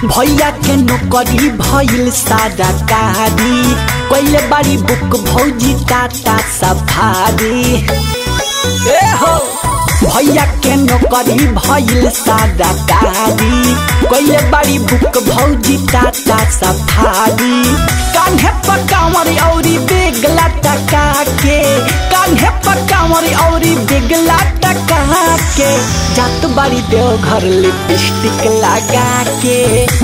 भैया के नौकरी भइल सारा कारी कोइले बारी बुक भौजी टाटा सफारी ए हो भैया के नौकरी भइल सारा कारी कोइले बारी बुक भौजी टाटा सफारी कान्हे पर कांवर औरी बेगला टका के कान्हे पर कांवर औरी बेगला टका के जात बारी देव घर लिपस्टिक लगा के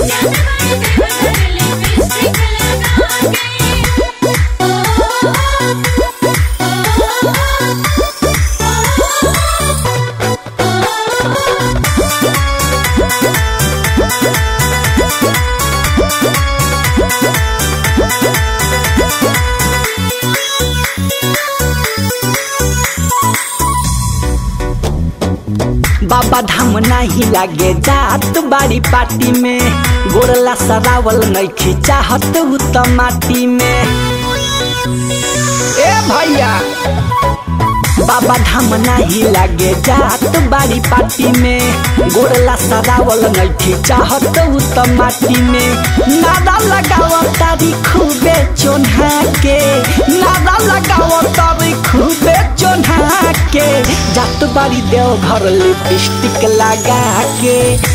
बाबा धाम नहीं लागे जात बारी पार्टी में गोरला सरावल नहीं खिंचाहत तो माटी में ए भैया बाबा धाम नहीं लागे जात बारी पार्टी में गोरला सरावल नहीं खिंचाहत तो माटी में नादा लगाव तारी खूबे चोन्हा के नादा लगाव तारी खूबे चोन्हा के जात बारी देव घर लिपस्टिक लगा के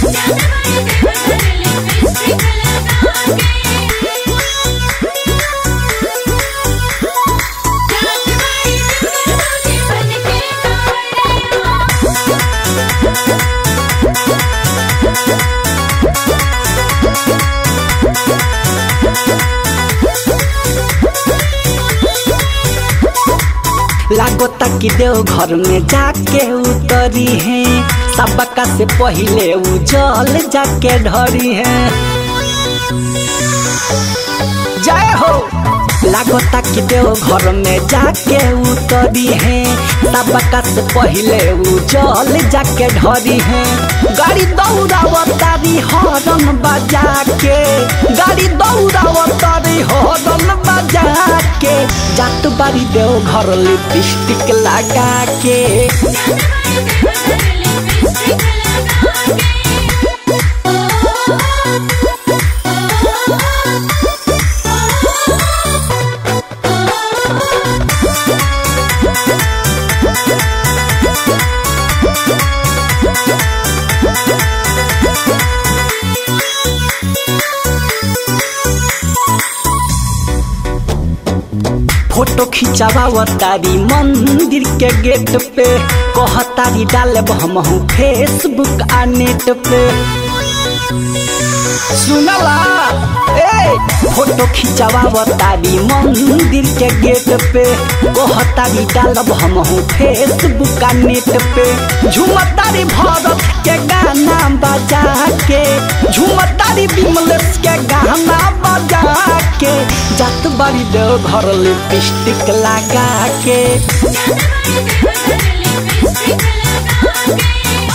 लागो तक देव घर में जाके उतरी है सबका से पहले उजल जाके ढरी है जय हो लागो तक देव घर में जाके उतरी है सबका से पहले उजल जाके ढरी है गाड़ी दौड़ावतारी हॉर्न बजा के गाड़ी दौड़ावतारी हॉर्न बजा के जात बारी देव घर लिपस्टिक लगा के फोटो खिंचावतारी मंदिर के गेट पे कहतारी डालब हम फेसबुक आ नेट पे सुनला ए फोटो खिंचावतारी मंदिर के गेट पे कहतारी डालब हम फेसबुक आ नेट पे झुमतारी भरत के गाना बजा के झुमतारी विमलेश के गाना बजा के जात बारी देव घर लिपस्टिक लगा के